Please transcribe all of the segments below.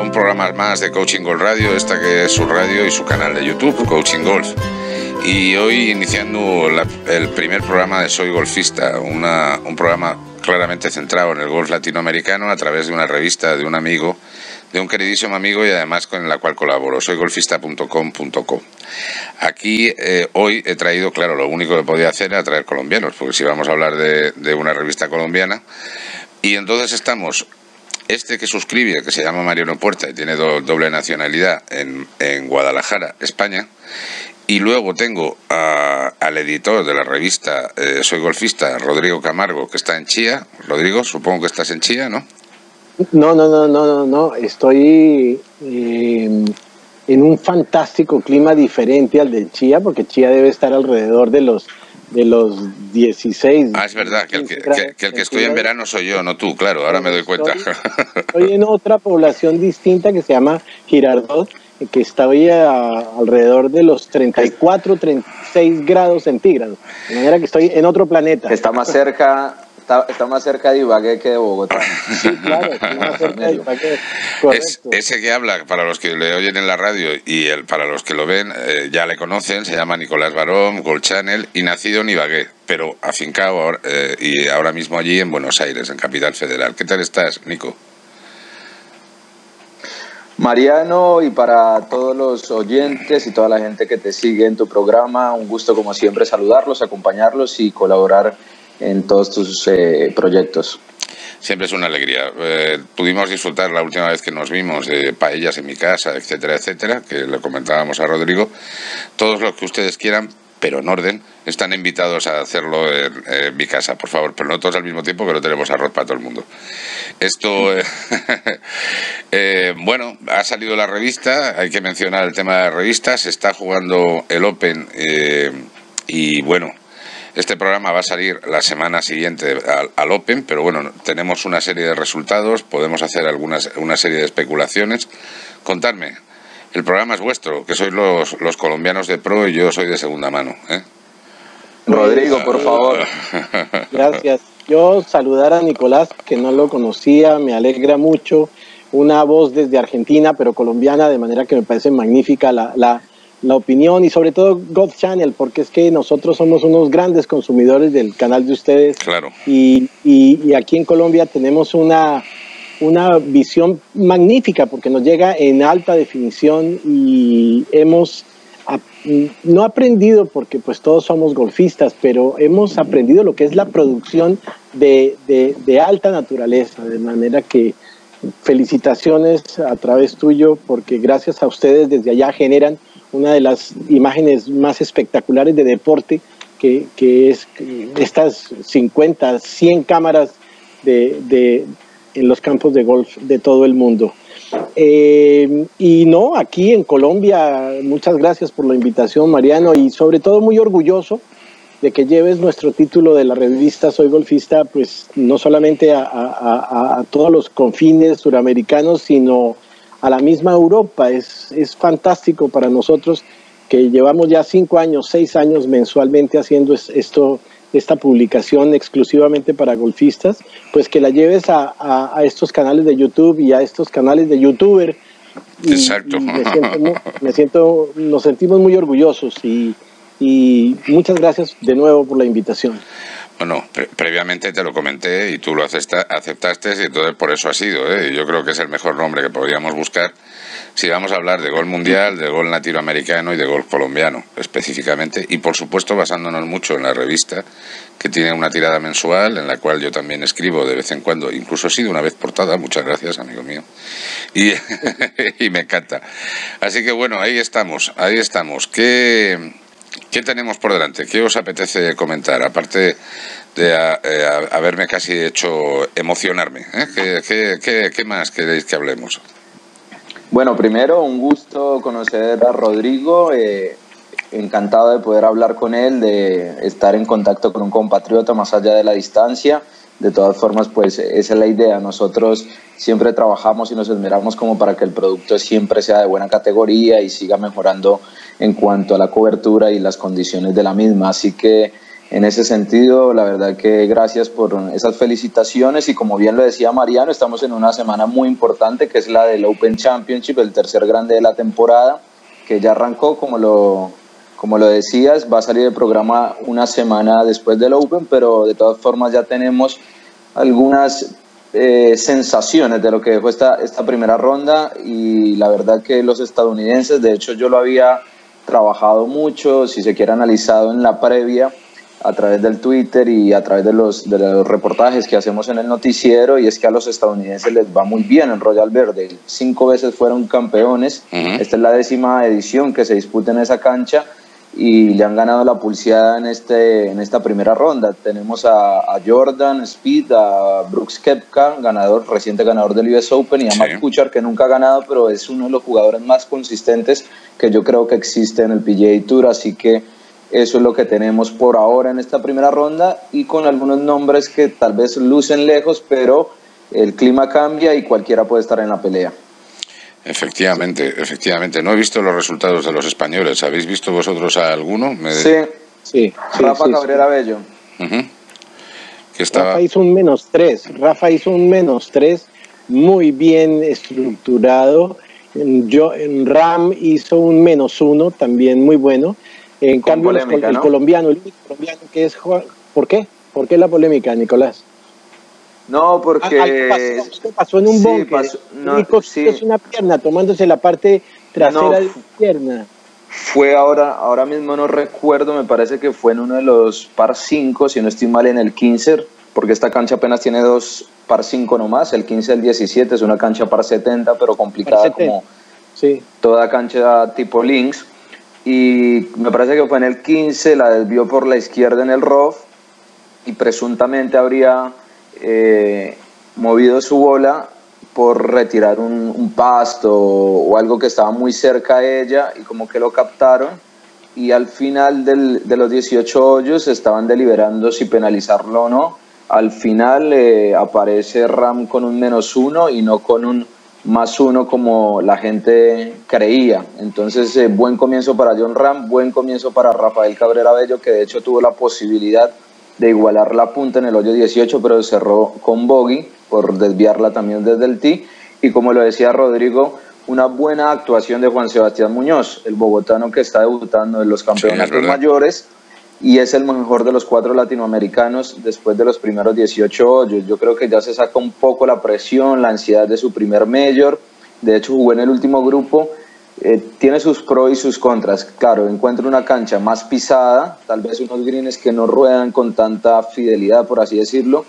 un programa más de Coaching Golf Radio, esta que es su radio y su canal de YouTube, Coaching Golf. Y hoy iniciando el primer programa de Soy Golfista, un programa claramente centrado en el golf latinoamericano a través de una revista de un amigo, de un queridísimo amigo y además con la cual colaboro, soygolfista.com.co. Aquí hoy he traído, claro, lo único que podía hacer era traer colombianos, porque si vamos a hablar de una revista colombiana, y entonces estamos... Este que suscribe, que se llama Mariano Puerta y tiene doble nacionalidad en Guadalajara, España. Y luego tengo al editor de la revista Soy Golfista, Rodrigo Camargo, que está en Chía. Rodrigo, supongo que estás en Chía, ¿no? No. Estoy en un fantástico clima diferente al de Chía, porque Chía debe estar alrededor de los 16. Es verdad, que el que estoy en verano soy yo, no tú, claro, ahora me doy cuenta. Estoy en otra población distinta que se llama Girardot, que está hoy alrededor de los 34, 36 grados centígrados. De manera que estoy en otro planeta. Está más cerca de Ibagué que de Bogotá. Sí, claro, está más cerca de Ibagué. Correcto. Ese que habla, para los que le oyen en la radio y para los que lo ven, ya le conocen, se llama Nicolás Barón, Golf Channel, y nacido en Ibagué, pero afincado y ahora mismo allí en Buenos Aires, en Capital Federal. ¿Qué tal estás, Nico? Mariano, y para todos los oyentes y toda la gente que te sigue en tu programa, un gusto como siempre saludarlos, acompañarlos y colaborar en todos tus proyectos. Siempre es una alegría. Pudimos disfrutar la última vez que nos vimos de paellas en mi casa, etcétera, etcétera, que le comentábamos a Rodrigo. Todos los que ustedes quieran, pero en orden, están invitados a hacerlo en mi casa, por favor, pero no todos al mismo tiempo, que no tenemos arroz para todo el mundo. Esto, bueno, ha salido la revista, hay que mencionar el tema de la revista, se está jugando el Open y bueno, este programa va a salir la semana siguiente al Open, pero bueno, tenemos una serie de resultados, podemos hacer una serie de especulaciones. Contadme, el programa es vuestro, que sois los colombianos de pro y yo soy de segunda mano, ¿eh? Rodrigo, por favor. Gracias. Yo saludar a Nicolás, que no lo conocía, me alegra mucho. Una voz desde Argentina, pero colombiana, de manera que me parece magnífica la opinión y sobre todo Golf Channel, porque es que nosotros somos unos grandes consumidores del canal de ustedes. Claro. Y aquí en Colombia tenemos una visión magnífica porque nos llega en alta definición y hemos no aprendido, porque pues todos somos golfistas, pero hemos aprendido lo que es la producción de alta naturaleza, de manera que felicitaciones a través tuyo, porque gracias a ustedes desde allá generan una de las imágenes más espectaculares de deporte, que es estas 50, 100 cámaras en los campos de golf de todo el mundo. Y no, aquí en Colombia, muchas gracias por la invitación, Mariano, y sobre todo muy orgulloso de que lleves nuestro título de la revista Soy Golfista, pues no solamente a todos los confines suramericanos, sino a la misma Europa. Es fantástico para nosotros que llevamos ya 5 años, 6 años mensualmente haciendo esta publicación exclusivamente para golfistas, pues que la lleves a estos canales de YouTube y a estos canales de YouTuber. Exacto. Y nos sentimos muy orgullosos y muchas gracias de nuevo por la invitación. Bueno, previamente te lo comenté y tú lo aceptaste y entonces por eso ha sido, ¿eh? Yo creo que es el mejor nombre que podríamos buscar si vamos a hablar de golf mundial, de golf latinoamericano y de golf colombiano específicamente, y por supuesto basándonos mucho en la revista, que tiene una tirada mensual en la cual yo también escribo de vez en cuando, incluso he sido una vez portada, muchas gracias, amigo mío, y me encanta. Así que bueno, ahí estamos. ¿Qué tenemos por delante? ¿Qué os apetece comentar? Aparte de haberme casi hecho emocionarme, ¿eh? ¿Qué más queréis que hablemos? Bueno, primero un gusto conocer a Rodrigo, encantado de poder hablar con él, de estar en contacto con un compatriota más allá de la distancia. De todas formas, pues esa es la idea. Nosotros siempre trabajamos y nos esmeramos como para que el producto siempre sea de buena categoría y siga mejorando en cuanto a la cobertura y las condiciones de la misma. Así que En ese sentido, la verdad que gracias por esas felicitaciones y como bien lo decía Mariano, estamos en una semana muy importante que es la del Open Championship, el tercer grande de la temporada, que ya arrancó, como lo decías, va a salir el programa una semana después del Open, pero de todas formas ya tenemos algunas sensaciones de lo que dejó esta primera ronda y la verdad que los estadounidenses, de hecho yo lo había trabajado mucho, si se quiere analizado en la previa, a través del Twitter y a través de los reportajes que hacemos en el noticiero, y es que a los estadounidenses les va muy bien en Royal Verde. 5 veces fueron campeones. Esta es la 10ª edición que se disputa en esa cancha y le han ganado la pulseada en esta primera ronda. Tenemos a Jordan Speed, a Brooks Koepka, reciente ganador del US Open, y a Matt Kuchar, que nunca ha ganado, pero es uno de los jugadores más consistentes que yo creo que existe en el PGA Tour, así que eso es lo que tenemos por ahora en esta primera ronda, y con algunos nombres que tal vez lucen lejos, pero el clima cambia y cualquiera puede estar en la pelea. Efectivamente. No he visto los resultados de los españoles. ¿Habéis visto vosotros a alguno? Sí. Rafa Cabrera Bello. Que estaba... Rafa hizo un -3. Muy bien estructurado. Ram hizo un -1, también muy bueno. En cambio, polémica, el ¿no? colombiano, el único colombiano que es... ¿Por qué? ¿Por qué la polémica, Nicolás? No, porque... Algo pasó en un bunker. Es una pierna, tomándose la parte trasera de la pierna. Fue ahora mismo no recuerdo, me parece que fue en uno de los par 5, si no estoy mal, en el 15, porque esta cancha apenas tiene 2 par 5 nomás, el 15 y el 17 es una cancha par 70, pero complicada como toda cancha tipo links. Y me parece que fue en el 15, la desvió por la izquierda en el rough y presuntamente habría movido su bola por retirar un pasto o algo que estaba muy cerca de ella, y como que lo captaron, y al final de los 18 hoyos estaban deliberando si penalizarlo o no. Al final aparece Ram con un -1 y no con un +1 como la gente creía. Entonces buen comienzo para Jon Rahm, buen comienzo para Rafael Cabrera Bello, que de hecho tuvo la posibilidad de igualar la punta en el hoyo 18, pero cerró con bogey por desviarla también desde el tee. Y como lo decía Rodrigo, una buena actuación de Juan Sebastián Muñoz, el bogotano que está debutando en los campeonatos mayores y es el mejor de los 4 latinoamericanos después de los primeros 18 hoyos. Yo creo que ya se saca un poco la presión, la ansiedad de su primer major. De hecho jugó en el último grupo. Tiene sus pros y sus contras. Claro, encuentra una cancha más pisada, tal vez unos greens que no ruedan con tanta fidelidad, por así decirlo,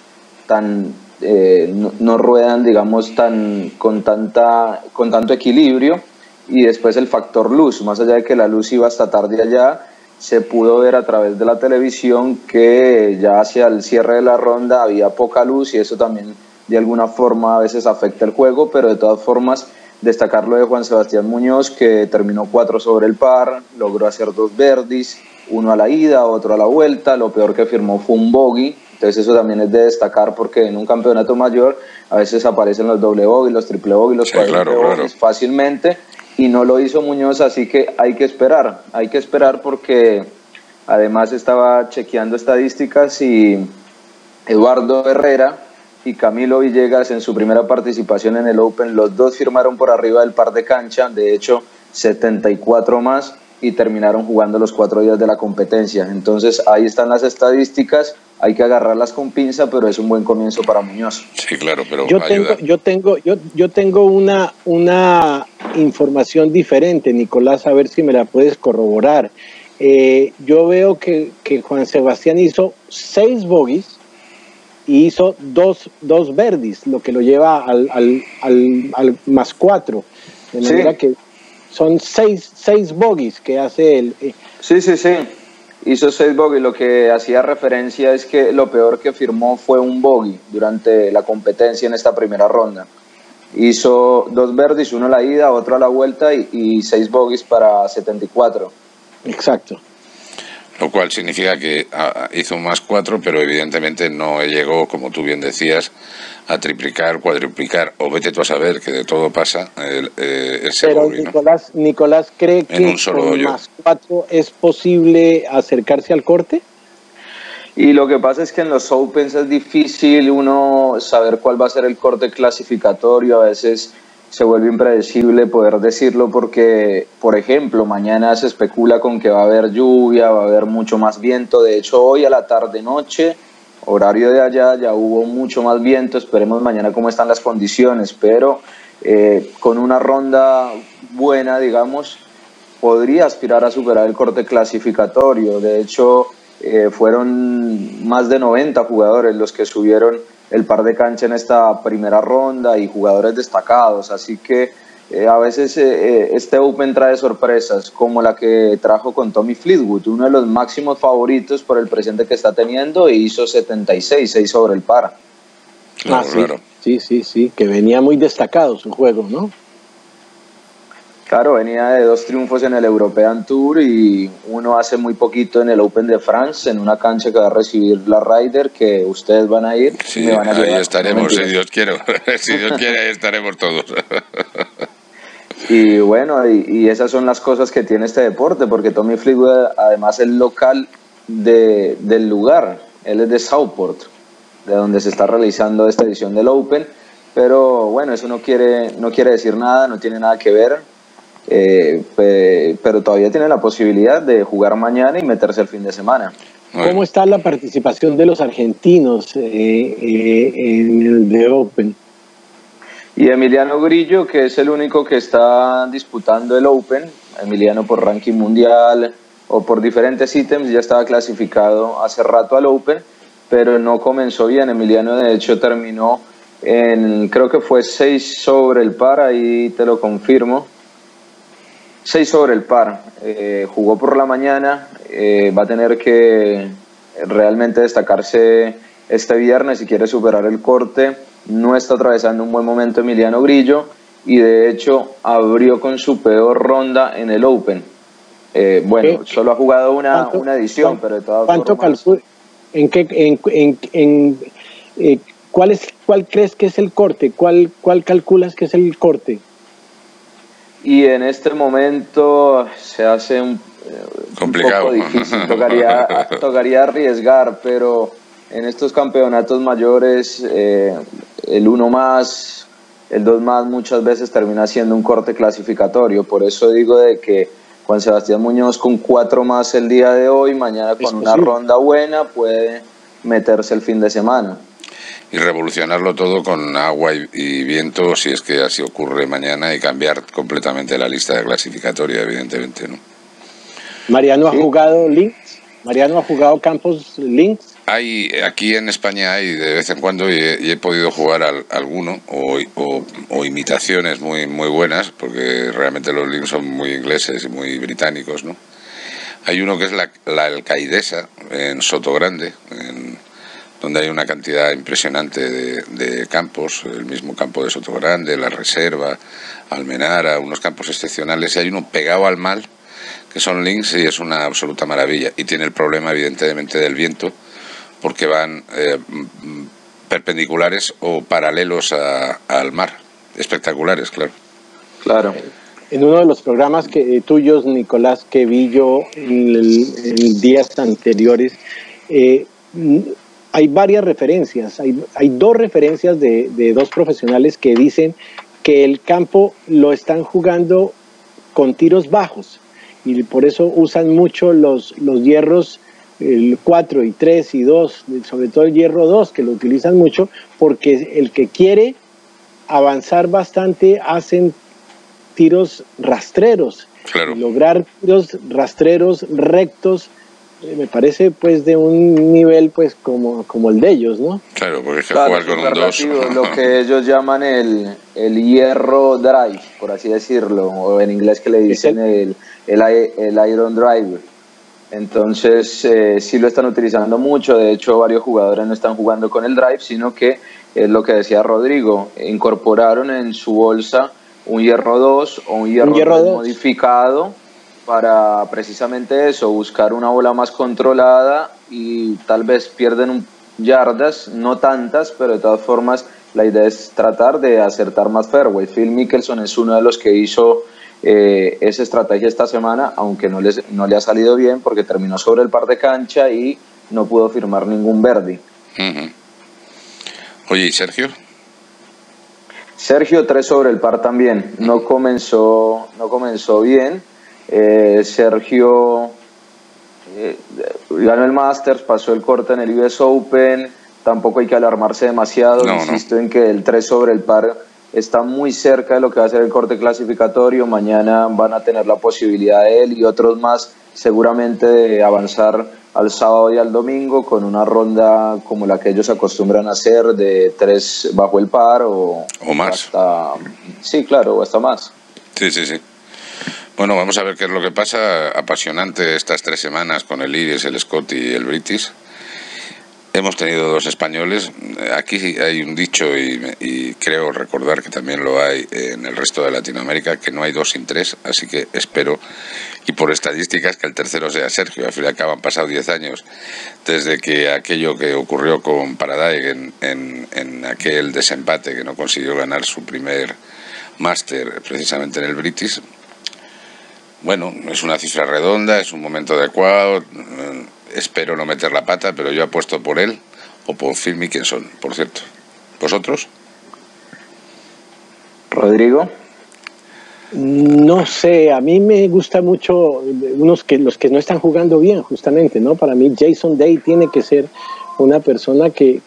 no ruedan, digamos, con tanto equilibrio, y después el factor luz, más allá de que la luz iba hasta tarde allá, se pudo ver a través de la televisión que ya hacia el cierre de la ronda había poca luz, y eso también de alguna forma a veces afecta el juego, pero de todas formas destacar lo de Juan Sebastián Muñoz, que terminó 4 sobre el par, logró hacer 2 birdies, uno a la ida, otro a la vuelta. Lo peor que firmó fue un bogey, entonces eso también es de destacar, porque en un campeonato mayor a veces aparecen los doble bogey, los triple bogey, los cuádruple bogeys fácilmente, y no lo hizo Muñoz, así que hay que esperar porque además estaba chequeando estadísticas y Eduardo Herrera y Camilo Villegas en su primera participación en el Open, los dos firmaron por arriba del par de cancha, de hecho 74 más, y terminaron jugando los 4 días de la competencia. Entonces ahí están las estadísticas, hay que agarrarlas con pinza, pero es un buen comienzo para Muñoz. Sí, claro, pero yo tengo una información diferente, Nicolás, a ver si me la puedes corroborar. Yo veo que Juan Sebastián hizo 6 bogies y hizo dos birdies, lo que lo lleva al +4, de manera que son 6 bogies que hace él. Sí, hizo 6 bogies. Lo que hacía referencia es que lo peor que firmó fue un bogey durante la competencia en esta primera ronda. Hizo 2 birdies, uno a la ida, otro a la vuelta, y 6 bogies para 74. Exacto. Lo cual significa que hizo un +4, pero evidentemente no llegó, como tú bien decías, a triplicar, cuadruplicar, o vete tú a saber, que de todo pasa ese bogey, ¿no? Nicolás cree que en un solo con hoyo. +4 es posible acercarse al corte. Y lo que pasa es que en los Opens es difícil uno saber cuál va a ser el corte clasificatorio, a veces se vuelve impredecible poder decirlo porque, por ejemplo, mañana se especula con que va a haber lluvia, va a haber mucho más viento. De hecho, hoy a la tarde-noche, horario de allá, ya hubo mucho más viento. Esperemos mañana cómo están las condiciones, pero con una ronda buena, digamos, podría aspirar a superar el corte clasificatorio. De hecho, fueron más de 90 jugadores los que subieron el par de cancha en esta primera ronda y jugadores destacados, así que a veces este Open trae sorpresas como la que trajo con Tommy Fleetwood, uno de los máximos favoritos por el presente que está teniendo, e hizo 76, 6 sobre el par. Claro, sí, claro. Sí, que venía muy destacado su juego, ¿no? Claro, venía de 2 triunfos en el European Tour y uno hace muy poquito en el Open de France, en una cancha que va a recibir la Ryder, que ustedes van a ir. Sí, me van a ahí llevar. estaremos, No, si Dios quiere. Si Dios quiere, ahí estaremos todos. Y bueno, y esas son las cosas que tiene este deporte, porque Tommy Fleetwood además es local del lugar, él es de Southport, de donde se está realizando esta edición del Open, pero bueno, eso no quiere decir nada, no tiene nada que ver. Pero todavía tiene la posibilidad de jugar mañana y meterse el fin de semana. ¿Cómo está la participación de los argentinos en el The Open? Y Emiliano Grillo, que es el único que está disputando el Open, Emiliano por ranking mundial o por diferentes ítems, ya estaba clasificado hace rato al Open, pero no comenzó bien. Emiliano de hecho terminó creo que fue 6 sobre el par, ahí te lo confirmo. 6 sobre el par, jugó por la mañana, va a tener que realmente destacarse este viernes si quiere superar el corte. No está atravesando un buen momento Emiliano Grillo y de hecho abrió con su peor ronda en el Open. Bueno, solo ha jugado una edición, pero de todas formas... ¿Cuál crees que es el corte? ¿Cuál calculas que es el corte? Y en este momento se hace un poco difícil, tocaría arriesgar, pero en estos campeonatos mayores el 1 más, el 2 más muchas veces termina siendo un corte clasificatorio. Por eso digo de que Juan Sebastián Muñoz con 4 más el día de hoy, mañana con una ronda buena puede meterse el fin de semana. Y revolucionarlo todo con agua y viento, si es que así ocurre mañana, y cambiar completamente la lista de clasificatoria, evidentemente, ¿no? ¿Mariano ha jugado links? ¿Mariano ha jugado campos links? Aquí en España hay de vez en cuando, y he podido jugar alguno, o imitaciones muy buenas, porque realmente los links son muy ingleses y muy británicos, ¿no? Hay uno que es la Alcaidesa, en Sotogrande, donde hay una cantidad impresionante de campos, el mismo campo de Sotogrande, la Reserva, Almenara, unos campos excepcionales, y hay uno pegado al mar, que son links, y es una absoluta maravilla, y tiene el problema evidentemente del viento, porque van perpendiculares o paralelos al mar, espectaculares, claro. Claro. En uno de los programas tuyos, Nicolás, que vi yo en días anteriores, hay varias referencias, hay 2 referencias de 2 profesionales que dicen que el campo lo están jugando con tiros bajos y por eso usan mucho los hierros, el 4 y 3 y 2, sobre todo el hierro 2, que lo utilizan mucho, porque el que quiere avanzar bastante hacen tiros rastreros, claro. Lograr tiros rastreros rectos, me parece pues de un nivel pues como el de ellos, ¿no? Claro, porque es que jugar con un 2... Lo que ellos llaman el hierro drive, por así decirlo, o en inglés que le dicen el iron drive. Entonces sí lo están utilizando mucho, de hecho varios jugadores no están jugando con el drive, sino que es lo que decía Rodrigo, incorporaron en su bolsa un hierro 2 o un hierro 3 modificado para precisamente eso, buscar una bola más controlada, y tal vez pierden yardas, no tantas, pero de todas formas la idea es tratar de acertar más fairway. Phil Mickelson es uno de los que hizo esa estrategia esta semana, aunque no le ha salido bien porque terminó sobre el par de cancha y no pudo firmar ningún birdie. Oye, ¿y Sergio? Sergio 3 sobre el par también, no comenzó bien. Sergio ganó el Masters, pasó el corte en el US Open, tampoco hay que alarmarse demasiado, insisto en que el 3 sobre el par está muy cerca de lo que va a ser el corte clasificatorio. Mañana van a tener la posibilidad de él y otros más seguramente de avanzar al sábado y al domingo con una ronda como la que ellos acostumbran a hacer de 3 bajo el par o más. Sí, claro, o hasta más. Sí. Bueno, vamos a ver qué es lo que pasa. Apasionante estas 3 semanas con el Iris, el Scott y el British. Hemos tenido 2 españoles. Aquí hay un dicho y creo recordar que también lo hay en el resto de Latinoamérica, que no hay 2 sin 3, así que espero, y por estadísticas, que el tercero sea Sergio. Al fin y al cabo han pasado 10 años desde que aquello que ocurrió con Paradise en aquel desempate, que no consiguió ganar su primer máster precisamente en el British. Bueno, es una cifra redonda, es un momento adecuado. Espero no meter la pata, pero yo apuesto por él o por Phil Mickelson, por cierto. ¿Vosotros? ¿Rodrigo? No sé, a mí me gusta mucho los que no están jugando bien, justamente, ¿no? Para mí Jason Day tiene que ser una persona que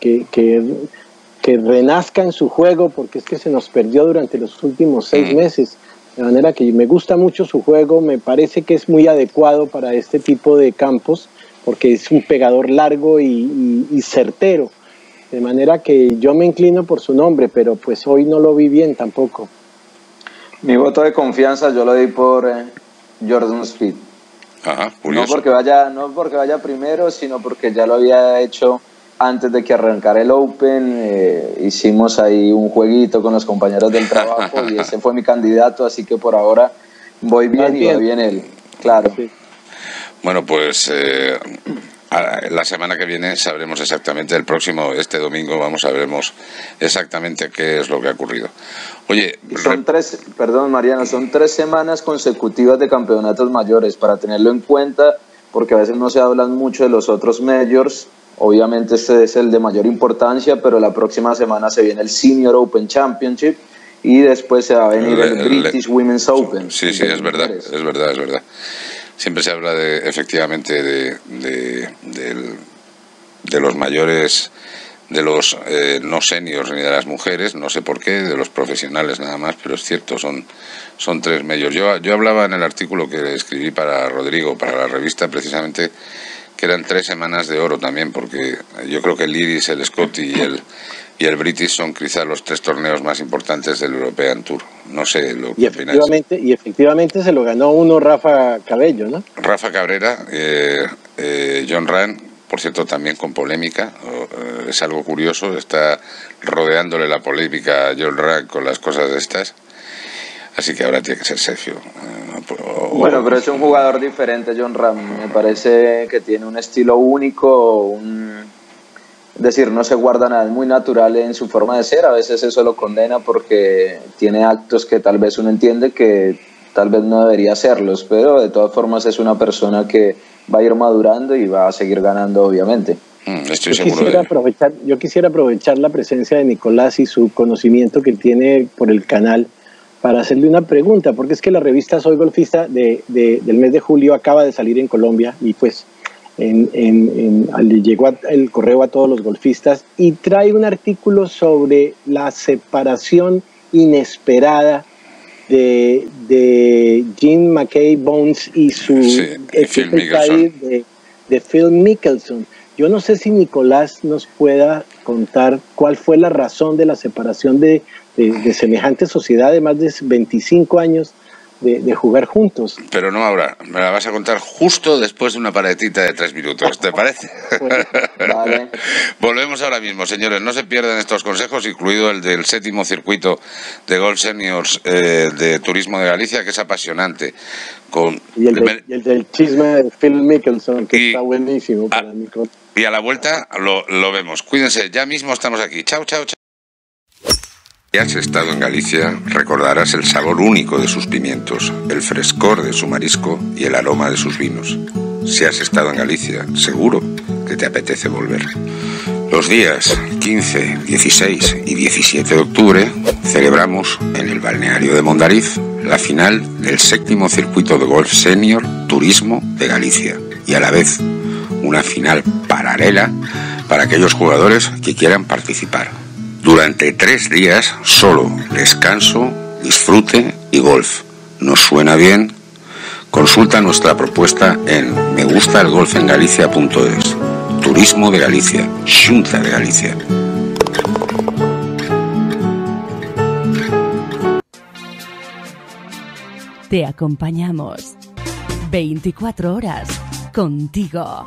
renazca en su juego, porque es que se nos perdió durante los últimos 6 meses. De manera que me gusta mucho su juego, me parece que es muy adecuado para este tipo de campos, porque es un pegador largo y certero. De manera que yo me inclino por su nombre, pero pues hoy no lo vi bien tampoco. Mi voto de confianza yo lo di por Jordan Spieth. Ajá, curioso. No porque vaya primero, sino porque ya lo había hecho antes de que arrancara el Open. Hicimos ahí un jueguito con los compañeros del trabajo y ese fue mi candidato, así que por ahora voy bien y va bien él, claro. Sí. Bueno, pues la semana que viene sabremos exactamente, este domingo sabremos exactamente qué es lo que ha ocurrido. Oye, perdón Mariano, son 3 semanas consecutivas de campeonatos mayores, para tenerlo en cuenta, porque a veces no se hablan mucho de los otros majors. Obviamente este es el de mayor importancia, pero la próxima semana se viene el Senior Open Championship y después se va a venir el British Women's Open. Sí, es verdad. Siempre se habla efectivamente de los mayores, de los no seniors ni de las mujeres, no sé por qué, de los profesionales nada más, pero es cierto, son 3 majors. Yo hablaba en el artículo que escribí para Rodrigo, para la revista, precisamente, que eran 3 semanas de oro también, porque yo creo que el Iris, el Scott y el British son quizás los 3 torneos más importantes del European Tour. No sé lo que opináis. Y efectivamente se lo ganó uno Rafa Cabello, ¿no? Rafa Cabrera, John Ram, por cierto, también con polémica. Es algo curioso, está rodeándole la polémica a John Ram con las cosas de estas. Así que ahora tiene que ser Sergio. Bueno, pero es un jugador diferente, John Ram. Me parece que tiene un estilo único, es decir, no se guarda nada, es muy natural en su forma de ser. A veces eso lo condena porque tiene actos que tal vez uno entiende que tal vez no debería hacerlos, pero de todas formas es una persona que va a ir madurando y va a seguir ganando, obviamente. Estoy seguro yo quisiera aprovechar la presencia de Nicolás y su conocimiento que él tiene por el canal para hacerle una pregunta, porque es que la revista Soy Golfista del mes de julio acaba de salir en Colombia y pues le llegó el correo a todos los golfistas y trae un artículo sobre la separación inesperada de Jim McKay Bones y su de Phil Mickelson. Yo no sé si Nicolás nos pueda contar cuál fue la razón de la separación de semejante sociedad de más de 25 años de jugar juntos. Pero no ahora, me la vas a contar justo después de una paletita de 3 minutos, ¿te parece? Vale. Volvemos ahora mismo, señores, no se pierdan estos consejos, incluido el del 7º circuito de Golf Seniors de Turismo de Galicia, que es apasionante. Y el del chisme de Phil Mickelson, que está buenísimo para mí. Y a la vuelta lo vemos. Cuídense, ya mismo estamos aquí. Chao. Si has estado en Galicia, recordarás el sabor único de sus pimientos, el frescor de su marisco y el aroma de sus vinos. Si has estado en Galicia, seguro que que te apetece volver. Los días 15, 16 y 17 de octubre celebramos en el balneario de Mondariz la final del 7º circuito de golf senior Turismo de Galicia y a la vez una final paralela para aquellos jugadores que quieran participar. Durante 3 días solo descanso, disfrute y golf. ¿Nos suena bien? Consulta nuestra propuesta en megustalgolfengalicia.es. Turismo de Galicia, Xunta de Galicia. Te acompañamos 24 horas contigo.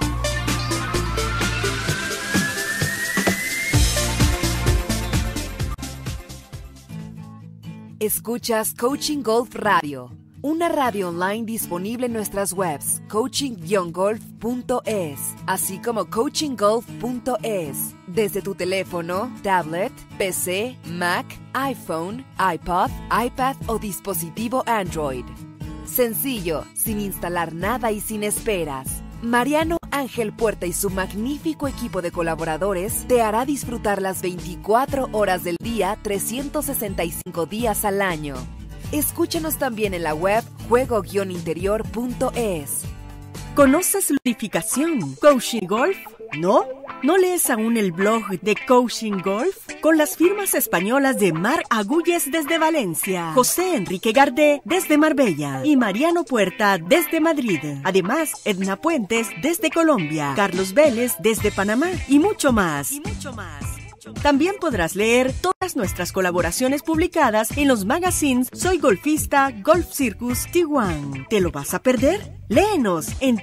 Escuchas Coaching Golf Radio, una radio online disponible en nuestras webs coaching-golf.es, así como coachinggolf.es, desde tu teléfono, tablet, PC, Mac, iPhone, iPod, iPad o dispositivo Android. Sencillo, sin instalar nada y sin esperas. Mariano Ángel Puerta y su magnífico equipo de colaboradores te hará disfrutar las 24 horas del día, 365 días al año. Escúchanos también en la web juego-interior.es. ¿Conoces Ludificación? ¿Coaching Golf? ¿No? ¿No lees aún el blog de Coaching Golf? Con las firmas españolas de Mar Agulles desde Valencia, José Enrique Gardé desde Marbella y Mariano Puerta desde Madrid. Además, Edna Puentes desde Colombia, Carlos Vélez desde Panamá y mucho más. También podrás leer todas nuestras colaboraciones publicadas en los magazines Soy Golfista, Golf Circus, Tijuana. ¿Te lo vas a perder? Léenos en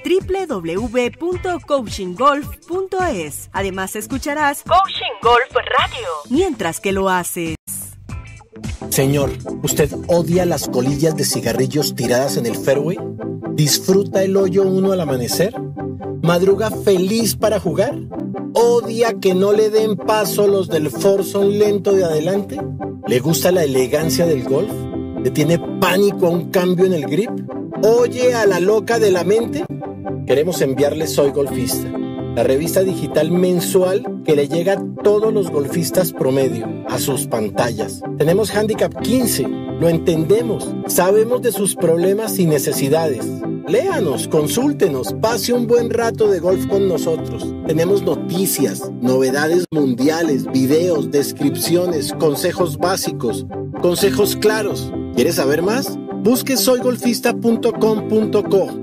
www.coachinggolf.es. Además escucharás Coaching Golf Radio mientras que lo haces. Señor, ¿usted odia las colillas de cigarrillos tiradas en el fairway? ¿Disfruta el hoyo 1 al amanecer? ¿Madruga feliz para jugar? ¿Odia que no le den paso los del foursome lento de adelante? ¿Le gusta la elegancia del golf? ¿Le tiene pánico a un cambio en el grip? ¿Oye a la loca de la mente? Queremos enviarle Soy Golfista, la revista digital mensual que le llega a todos los golfistas promedio, a sus pantallas. Tenemos Handicap 15, lo entendemos, sabemos de sus problemas y necesidades. Léanos, consúltenos, pase un buen rato de golf con nosotros. Tenemos noticias, novedades mundiales, videos, descripciones, consejos básicos, consejos claros. ¿Quieres saber más? Busque soygolfista.com.co,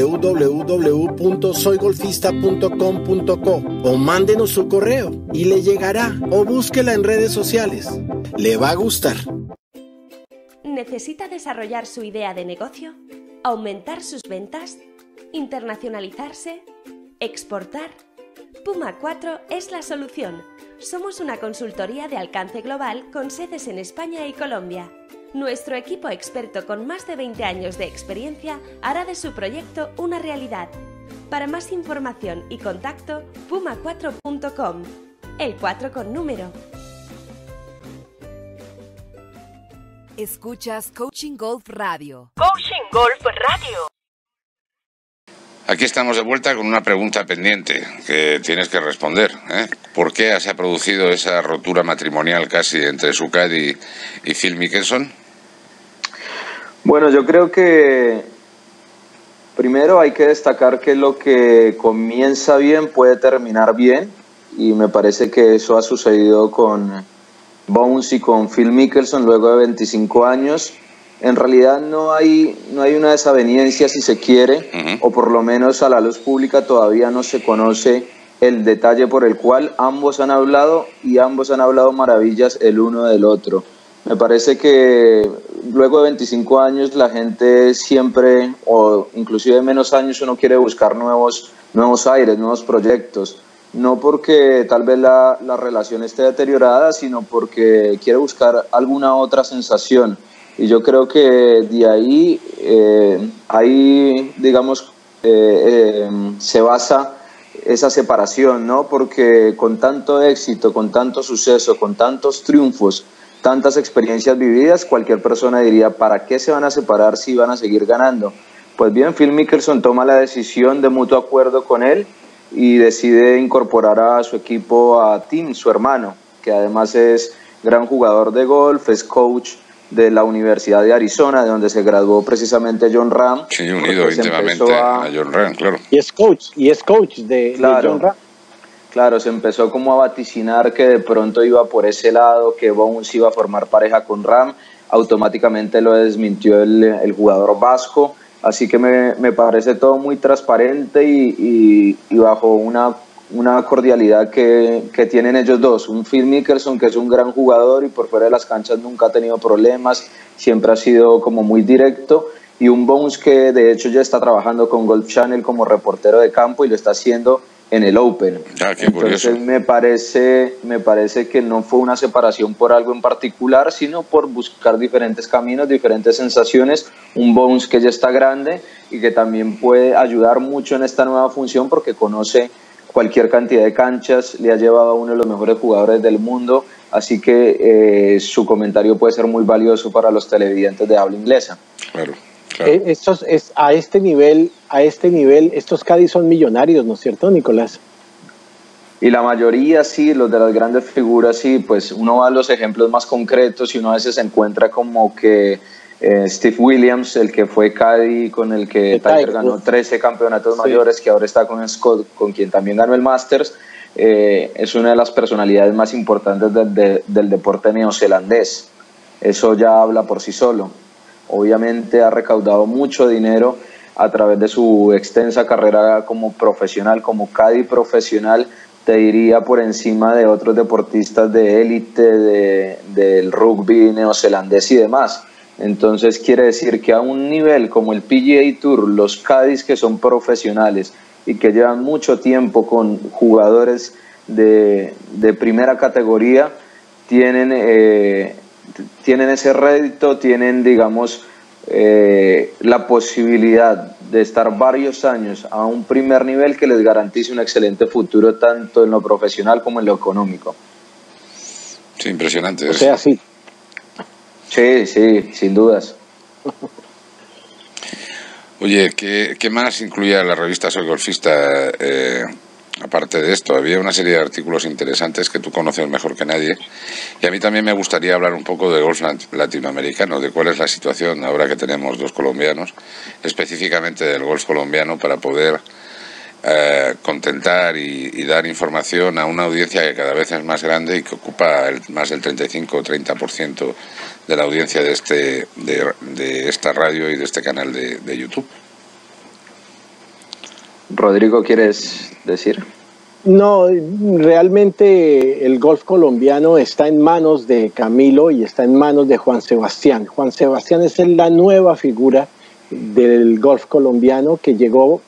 www.soygolfista.com.co o mándenos su correo y le llegará, o búsquela en redes sociales. Le va a gustar. ¿Necesita desarrollar su idea de negocio? ¿Aumentar sus ventas? ¿Internacionalizarse? ¿Exportar? Puma 4 es la solución. Somos una consultoría de alcance global con sedes en España y Colombia. Nuestro equipo experto con más de 20 años de experiencia hará de su proyecto una realidad. Para más información y contacto, puma4.com. El 4 con número. Escuchas Coaching Golf Radio. Coaching Golf Radio. Aquí estamos de vuelta con una pregunta pendiente que tienes que responder, ¿eh? ¿Por qué se ha producido esa rotura matrimonial casi entre su caddy y Phil Mickelson? Bueno, yo creo que primero hay que destacar que lo que comienza bien puede terminar bien, y me parece que eso ha sucedido con Bones y con Phil Mickelson luego de 25 años. En realidad no hay una desaveniencia, si se quiere, o por lo menos a la luz pública todavía no se conoce el detalle por el cual ambos han hablado, y ambos han hablado maravillas el uno del otro. Me parece que luego de 25 años la gente siempre, o inclusive menos años, uno quiere buscar nuevos aires, nuevos proyectos. No porque tal vez la relación esté deteriorada, sino porque quiere buscar alguna otra sensación. Y yo creo que de ahí, digamos, se basa esa separación, ¿no? Porque con tanto éxito, con tanto suceso, con tantos triunfos, tantas experiencias vividas, cualquier persona diría, ¿para qué se van a separar si van a seguir ganando? Pues bien, Phil Mickelson toma la decisión de mutuo acuerdo con él y decide incorporar a su equipo a Tim, su hermano, que además es gran jugador de golf, es coach de la Universidad de Arizona, de donde se graduó precisamente Jon Rahm. Sí, unido íntimamente a Jon Rahm, claro. Y es coach de Jon Rahm. Claro, se empezó como a vaticinar que de pronto iba por ese lado, que Bones iba a formar pareja con Rahm. Automáticamente lo desmintió el jugador vasco. Así que me parece todo muy transparente y bajo una cordialidad que tienen ellos dos. Un Phil Mickelson, que es un gran jugador y por fuera de las canchas nunca ha tenido problemas, siempre ha sido como muy directo, y un Bones que de hecho ya está trabajando con Golf Channel como reportero de campo y lo está haciendo en el Open. Entonces me parece que no fue una separación por algo en particular, sino por buscar diferentes caminos, diferentes sensaciones. Un Bones que ya está grande y que también puede ayudar mucho en esta nueva función porque conoce cualquier cantidad de canchas, le ha llevado a uno de los mejores jugadores del mundo, así que su comentario puede ser muy valioso para los televidentes de habla inglesa. Claro. A este nivel, estos caddies son millonarios, ¿no es cierto, Nicolás? Y la mayoría sí, los de las grandes figuras sí, pues uno va a los ejemplos más concretos y uno a veces se encuentra como que Steve Williams, el que fue caddy con el que Tiger ganó 13 campeonatos mayores, que ahora está con Scott, con quien también ganó el Masters, es una de las personalidades más importantes del deporte neozelandés. Eso ya habla por sí solo. Obviamente ha recaudado mucho dinero a través de su extensa carrera como profesional, como caddy profesional, te diría por encima de otros deportistas de élite, del rugby neozelandés y demás. Entonces quiere decir que a un nivel como el PGA Tour, los caddies que son profesionales y que llevan mucho tiempo con jugadores de primera categoría, tienen ese rédito, tienen, digamos, la posibilidad de estar varios años a un primer nivel que les garantice un excelente futuro tanto en lo profesional como en lo económico. Sí, impresionante. O sea, sí. Sí, sin dudas. Oye, ¿qué más incluía la revista Soy Golfista? Aparte de esto, había una serie de artículos interesantes que tú conoces mejor que nadie, y a mí también me gustaría hablar un poco de golf latinoamericano, de cuál es la situación ahora que tenemos dos colombianos, específicamente del golf colombiano, para poder contentar y dar información a una audiencia que cada vez es más grande y que ocupa más del 35 o 30% de la audiencia de esta radio y de este canal de YouTube. Rodrigo, ¿quieres decir? No, realmente el golf colombiano está en manos de Camilo y está en manos de Juan Sebastián. Juan Sebastián es la nueva figura del golf colombiano que llegó,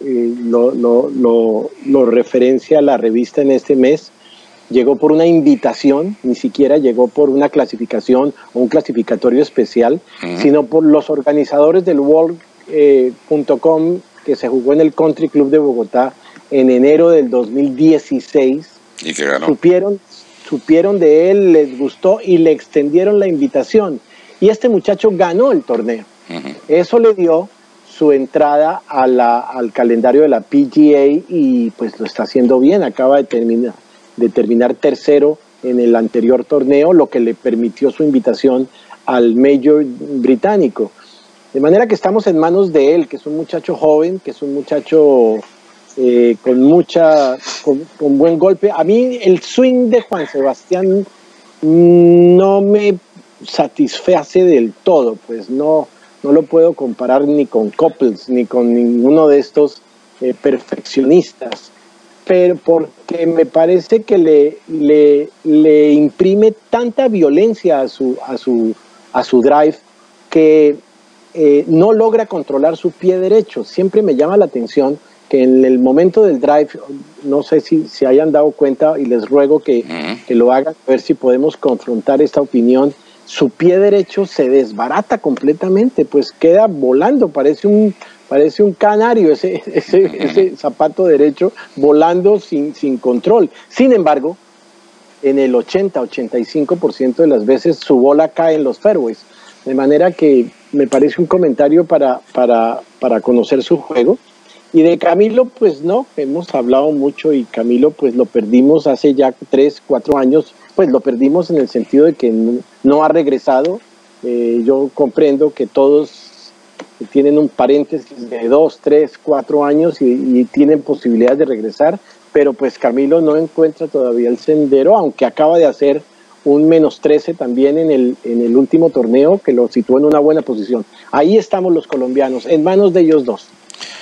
lo referencia la revista en este mes, llegó por una invitación, ni siquiera llegó por una clasificación o un clasificatorio especial, sino por los organizadores del World.com que se jugó en el Country Club de Bogotá en enero del 2016. ¿Y que ganó? Supieron de él, les gustó y le extendieron la invitación. Y este muchacho ganó el torneo. Eso le dio su entrada al calendario de la PGA y pues lo está haciendo bien. Acaba de terminar tercero en el anterior torneo, lo que le permitió su invitación al Major británico. De manera que estamos en manos de él, que es un muchacho joven, que es un muchacho con buen golpe. A mí el swing de Juan Sebastián no me satisface del todo, pues no lo puedo comparar ni con Couples, ni con ninguno de estos perfeccionistas, pero porque me parece que le imprime tanta violencia a su drive que no logra controlar su pie derecho. Siempre me llama la atención que en el momento del drive, no sé si se hayan dado cuenta y les ruego que lo hagan, a ver si podemos confrontar esta opinión. Su pie derecho se desbarata completamente, pues queda volando, parece un canario ese zapato derecho volando sin control. Sin embargo, en el 80-85% de las veces su bola cae en los fairways, de manera que me parece un comentario para conocer su juego. Y de Camilo, pues no, hemos hablado mucho y Camilo pues lo perdimos hace ya 3, 4 años, pues lo perdimos en el sentido de que no ha regresado. Yo comprendo que todos tienen un paréntesis de 2, 3, 4 años y tienen posibilidades de regresar, pero pues Camilo no encuentra todavía el sendero, aunque acaba de hacer un -13 también en el último torneo, que lo situó en una buena posición. Ahí estamos los colombianos, en manos de ellos dos.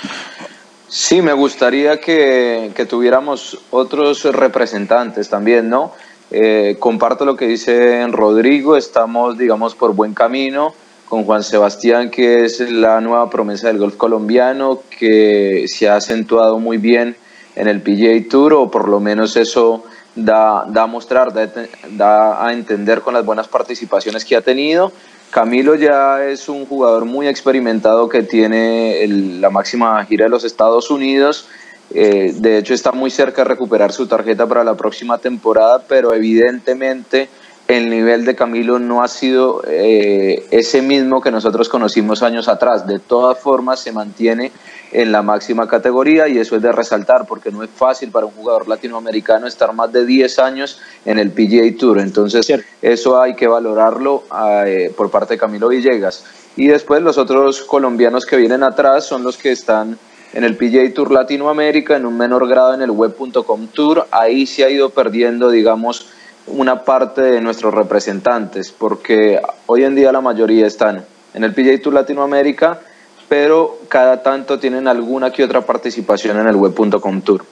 Sí, me gustaría que tuviéramos otros representantes también, ¿no? Comparto lo que dice Rodrigo, estamos, digamos, por buen camino con Juan Sebastián, que es la nueva promesa del golf colombiano, que se ha acentuado muy bien en el PGA Tour, o por lo menos eso da a mostrar, da a entender con las buenas participaciones que ha tenido. Camilo ya es un jugador muy experimentado que tiene la máxima gira de los Estados Unidos. De hecho está muy cerca de recuperar su tarjeta para la próxima temporada, pero evidentemente el nivel de Camilo no ha sido ese mismo que nosotros conocimos años atrás. De todas formas se mantiene en la máxima categoría y eso es de resaltar, porque no es fácil para un jugador latinoamericano estar más de 10 años en el PGA Tour. Entonces eso hay que valorarlo por parte de Camilo Villegas. Y después los otros colombianos que vienen atrás son los que están en el PGA Tour Latinoamérica, en un menor grado en el Web.com Tour. Ahí se ha ido perdiendo, digamos, una parte de nuestros representantes, porque hoy en día la mayoría están en el PGA Tour Latinoamérica, pero cada tanto tienen alguna que otra participación en el Web.com Tour.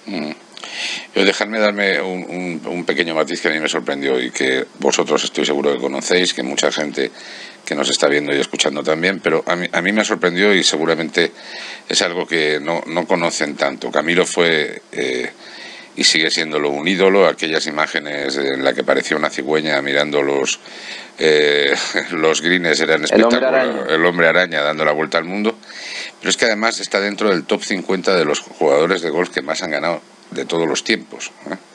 Yo dejadme darme un pequeño matiz que a mí me sorprendió y que vosotros estoy seguro que conocéis, que mucha gente que nos está viendo y escuchando también, pero a mí me sorprendió y seguramente es algo que no conocen tanto. Camilo fue y sigue siéndolo un ídolo, aquellas imágenes en las que parecía una cigüeña mirando los greens eran espectaculares, el hombre araña dando la vuelta al mundo, pero es que además está dentro del top 50 de los jugadores de golf que más han ganado de todos los tiempos,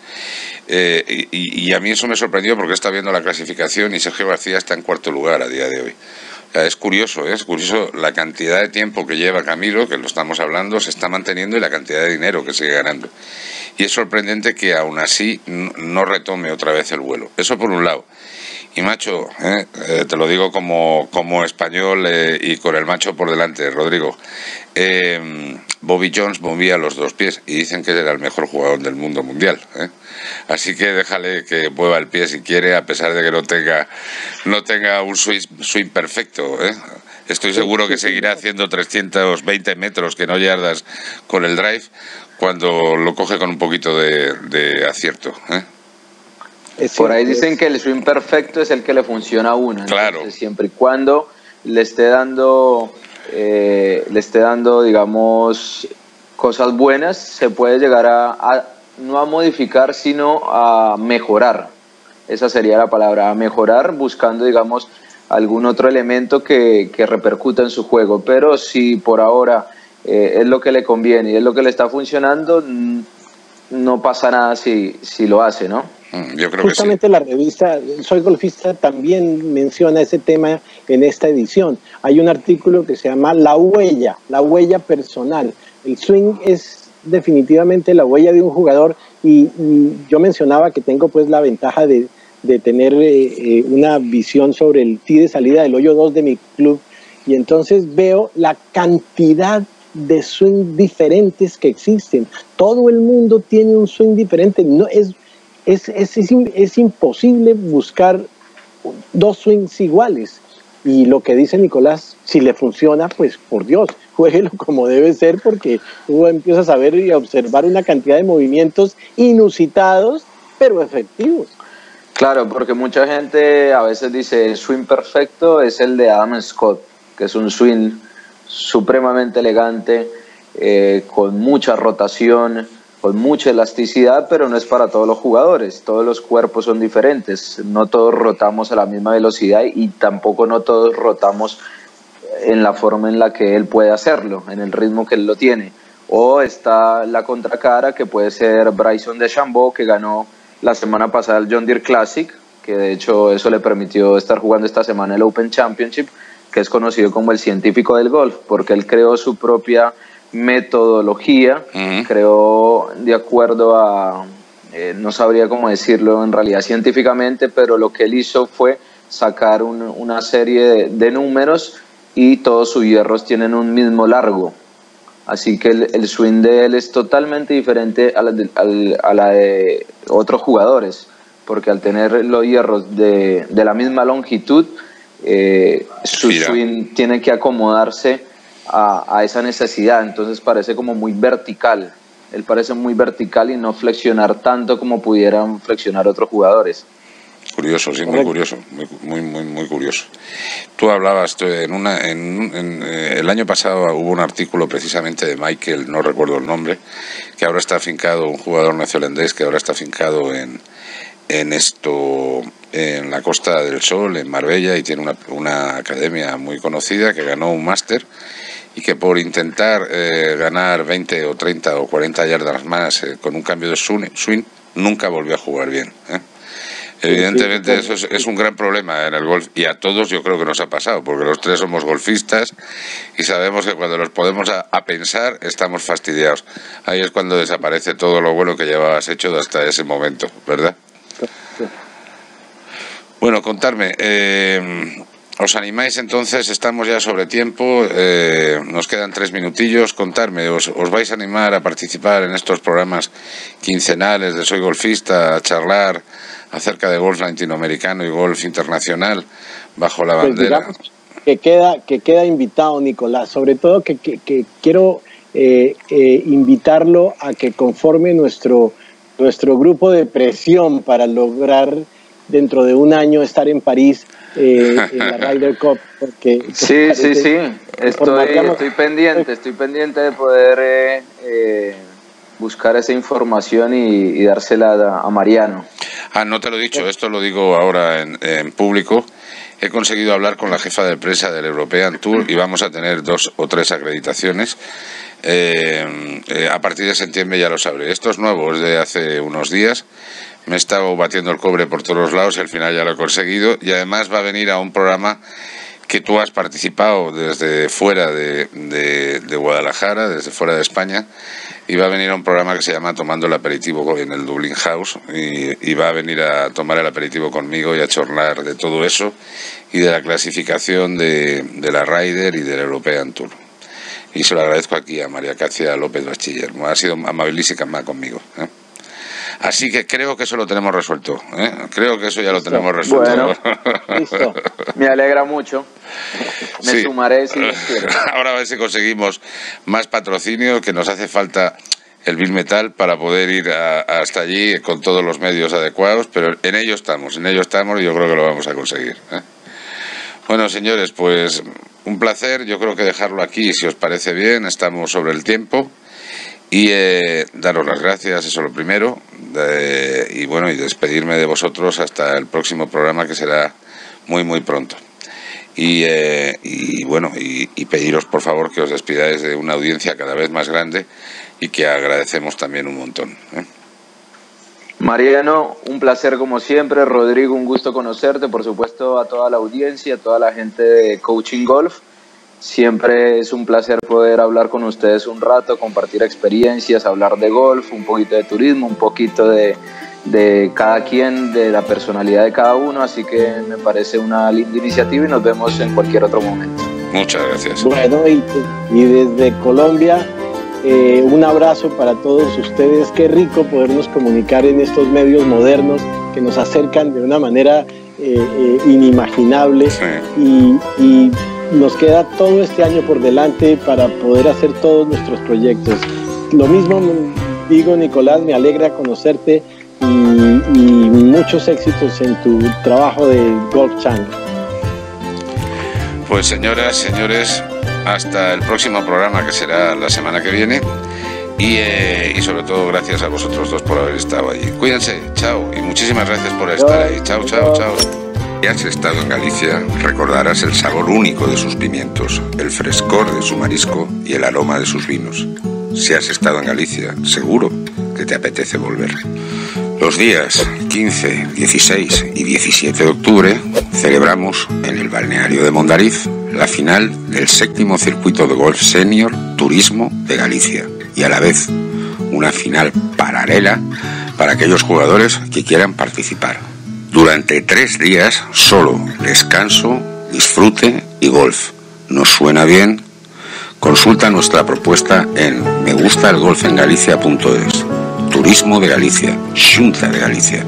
y a mí eso me sorprendió porque está viendo la clasificación y Sergio García está en 4º lugar a día de hoy. O sea, es curioso la cantidad de tiempo que lleva Camilo, que lo estamos hablando, se está manteniendo, y la cantidad de dinero que sigue ganando. Y es sorprendente que aún así no retome otra vez el vuelo. Eso por un lado. Y macho, te lo digo como español y con el macho por delante, Rodrigo, Bobby Jones movía los 2 pies y dicen que era el mejor jugador del mundo mundial, así que déjale que mueva el pie si quiere, a pesar de que no tenga un swing perfecto, Estoy seguro que seguirá haciendo 320 metros, que no yardas, con el drive cuando lo coge con un poquito de acierto, Por ahí dicen que el swing perfecto es el que le funciona a uno. Claro. Entonces, siempre y cuando le esté dando, digamos, cosas buenas, se puede llegar no a modificar, sino a mejorar. Esa sería la palabra, a mejorar, buscando, digamos, algún otro elemento que repercuta en su juego. Pero si por ahora es lo que le conviene y es lo que le está funcionando, no pasa nada si lo hace, ¿no? Yo creo Justamente que sí. La revista Soy Golfista también menciona ese tema en esta edición. Hay un artículo que se llama La huella personal. El swing es definitivamente la huella de un jugador, y yo mencionaba que tengo pues la ventaja de tener una visión sobre el tee de salida del hoyo 2 de mi club, y entonces veo la cantidad de swing diferentes que existen. Todo el mundo tiene un swing diferente. No es imposible buscar 2 swings iguales. Y lo que dice Nicolás, si le funciona, pues por Dios, juéguelo como debe ser, porque tú empiezas a ver y a observar una cantidad de movimientos inusitados, pero efectivos. Claro, porque mucha gente a veces dice el swing perfecto es el de Adam Scott, que es un swing supremamente elegante, con mucha rotación, con mucha elasticidad, pero no es para todos los jugadores. Todos los cuerpos son diferentes, no todos rotamos a la misma velocidad y tampoco no todos rotamos en la forma en la que él puede hacerlo, en el ritmo que él lo tiene. O está la contracara, que puede ser Bryson DeChambeau, que ganó la semana pasada el John Deere Classic, que de hecho eso le permitió estar jugando esta semana el Open Championship, que es conocido como el científico del golf, porque él creó su propia metodología, creó de acuerdo a, no sabría cómo decirlo en realidad científicamente, pero lo que él hizo fue sacar una serie de números y todos sus hierros tienen un mismo largo. Así que el swing de él es totalmente diferente a la de otros jugadores, porque al tener los hierros de la misma longitud, su swing tiene que acomodarse a esa necesidad. Entonces parece como muy vertical. Él parece muy vertical y no flexionar tanto como pudieran flexionar otros jugadores. Curioso, sí, muy curioso, muy curioso. Tú hablabas, el año pasado hubo un artículo precisamente de Michael, no recuerdo el nombre, que ahora está afincado, un jugador neozelandés que ahora está afincado en la Costa del Sol, en Marbella, y tiene una academia muy conocida, que ganó un máster y que por intentar ganar 20 o 30 o 40 yardas más con un cambio de swing, nunca volvió a jugar bien, ¿eh? Evidentemente eso es un gran problema en el golf, y a todos yo creo que nos ha pasado, porque los tres somos golfistas y sabemos que cuando nos podemos a pensar estamos fastidiados. Ahí es cuando desaparece todo lo bueno que llevabas hecho hasta ese momento, ¿verdad? Bueno, contarme, ¿os animáis entonces? Estamos ya sobre tiempo, nos quedan 3 minutillos. Contarme, ¿os vais a animar a participar en estos programas quincenales de Soy Golfista, a charlar acerca de golf latinoamericano y golf internacional bajo la bandera? Pues que queda invitado, Nicolás. Sobre todo que quiero invitarlo a que conforme nuestro grupo de presión para lograr dentro de un año estar en París en la Ryder Cup. Porque sí. Estoy pendiente de poder buscar esa información y dársela a Mariano. No te lo he dicho, esto lo digo ahora en público. He conseguido hablar con la jefa de prensa del European Tour y vamos a tener 2 o 3 acreditaciones. A partir de septiembre ya lo sabré. Esto es nuevo, es de hace unos días. Me he estado batiendo el cobre por todos los lados y al final ya lo he conseguido. Y además va a venir a un programa que tú has participado desde fuera de Guadalajara, desde fuera de España, y va a venir a un programa que se llama Tomando el Aperitivo en el Dublin House, y va a venir a tomar el aperitivo conmigo y a charlar de todo eso y de la clasificación de la Ryder y del European Tour. Y se lo agradezco aquí a María Cacia López Bachiller, ha sido amabilísima conmigo, ¿eh? Así que creo que eso lo tenemos resuelto, ¿eh? Creo que eso ya lo tenemos resuelto. Bueno, listo. Me alegra mucho. Me sumaré si quieres. Ahora a ver si conseguimos más patrocinio, que nos hace falta el Bill Metal para poder ir hasta allí con todos los medios adecuados, pero en ello estamos y yo creo que lo vamos a conseguir, ¿eh? Bueno, señores, pues un placer. Yo creo que dejarlo aquí, si os parece bien. Estamos sobre el tiempo. Y daros las gracias, eso lo primero, y bueno, y despedirme de vosotros hasta el próximo programa, que será muy pronto. Y bueno, y pediros por favor que os despidáis de una audiencia cada vez más grande y que agradecemos también un montón, ¿eh? Mariano, un placer como siempre. Rodrigo, un gusto conocerte. Por supuesto, a toda la audiencia, a toda la gente de Coaching Golf. Siempre es un placer poder hablar con ustedes un rato, compartir experiencias, hablar de golf, un poquito de turismo, un poquito de cada quien, de la personalidad de cada uno. Así que me parece una linda iniciativa y nos vemos en cualquier otro momento. Muchas gracias. Bueno, y desde Colombia, un abrazo para todos ustedes. Qué rico podernos comunicar en estos medios modernos que nos acercan de una manera inimaginable. Sí. Y nos queda todo este año por delante para poder hacer todos nuestros proyectos. Lo mismo digo, Nicolás, me alegra conocerte y muchos éxitos en tu trabajo de Golf Channel. Pues señoras, señores, hasta el próximo programa, que será la semana que viene, y sobre todo gracias a vosotros dos por haber estado allí. Cuídense, chao, y muchísimas gracias por estar ahí. Chao. Si has estado en Galicia, recordarás el sabor único de sus pimientos, el frescor de su marisco y el aroma de sus vinos. Si has estado en Galicia, seguro que te apetece volver. Los días 15, 16 y 17 de octubre celebramos en el balneario de Mondariz la final del 7º circuito de golf senior Turismo de Galicia y a la vez una final paralela para aquellos jugadores que quieran participar. Durante 3 días solo descanso, disfrute y golf. ¿Nos suena bien? Consulta nuestra propuesta en megustalgolfengalicia.es. Turismo de Galicia, Xunta de Galicia.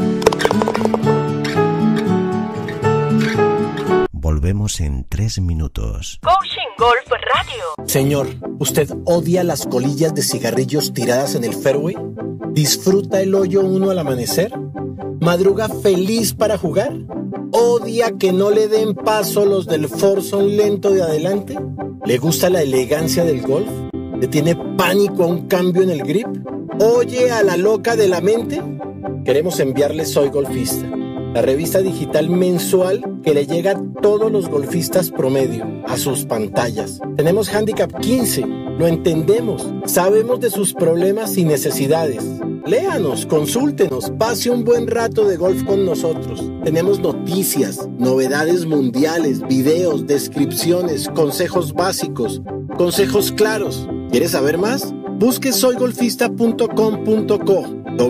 Volvemos en 3 minutos. Coaching Golf Radio. Señor, ¿usted odia las colillas de cigarrillos tiradas en el fairway? ¿Disfruta el hoyo 1 al amanecer? ¿Madruga feliz para jugar? ¿Odia que no le den paso los del foursome lento de adelante? ¿Le gusta la elegancia del golf? ¿Le tiene pánico a un cambio en el grip? ¿Oye a la loca de la mente? Queremos enviarle Soy Golfista, la revista digital mensual que le llega a todos los golfistas promedio, a sus pantallas. Tenemos Handicap 15, lo entendemos, sabemos de sus problemas y necesidades. Léanos, consúltenos, pase un buen rato de golf con nosotros. Tenemos noticias, novedades mundiales, videos, descripciones, consejos básicos, consejos claros. ¿Quieres saber más? Busque soygolfista.com.co,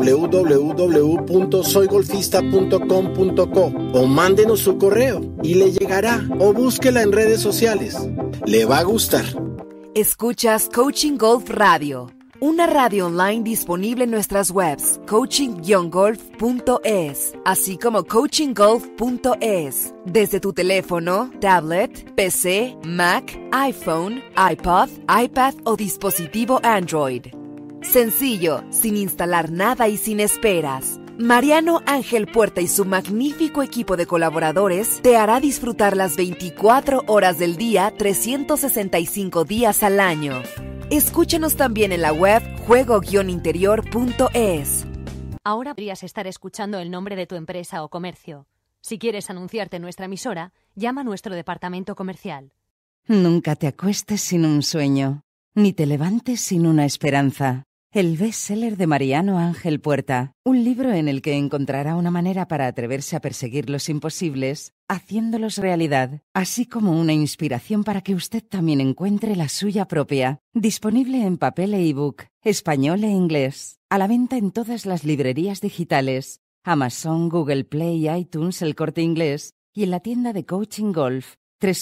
www.soygolfista.com.co o mándenos su correo y le llegará, o búsquela en redes sociales. Le va a gustar. Escuchas Coaching Golf Radio, una radio online disponible en nuestras webs coaching-golf.es, así como coachinggolf.es, desde tu teléfono, tablet, PC, Mac, iPhone, iPod, iPad o dispositivo Android. Sencillo, sin instalar nada y sin esperas. Mariano Ángel Puerta y su magnífico equipo de colaboradores te hará disfrutar las 24 horas del día, 365 días al año. Escúchanos también en la web juego-interior.es. Ahora podrías estar escuchando el nombre de tu empresa o comercio. Si quieres anunciarte en nuestra emisora, llama a nuestro departamento comercial. Nunca te acuestes sin un sueño, ni te levantes sin una esperanza. El bestseller de Mariano Ángel Puerta, un libro en el que encontrará una manera para atreverse a perseguir los imposibles, haciéndolos realidad, así como una inspiración para que usted también encuentre la suya propia. Disponible en papel e ebook, español e inglés, a la venta en todas las librerías digitales, Amazon, Google Play, iTunes, El Corte Inglés y en la tienda de Coaching Golf,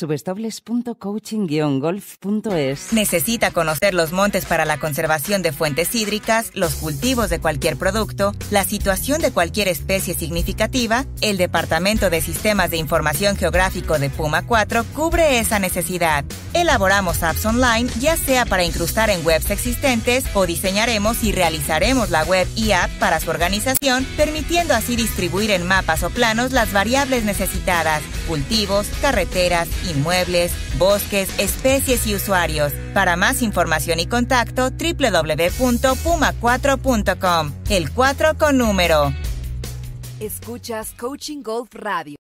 www.coaching-golf.es. ¿Necesita conocer los montes para la conservación de fuentes hídricas, los cultivos de cualquier producto, la situación de cualquier especie significativa? El Departamento de Sistemas de Información Geográfico de Puma 4 cubre esa necesidad. Elaboramos apps online, ya sea para incrustar en webs existentes o diseñaremos y realizaremos la web y app para su organización, permitiendo así distribuir en mapas o planos las variables necesitadas: cultivos, carreteras, inmuebles, bosques, especies y usuarios. Para más información y contacto, www.puma4.com. El 4 con número. Escuchas Coaching Golf Radio.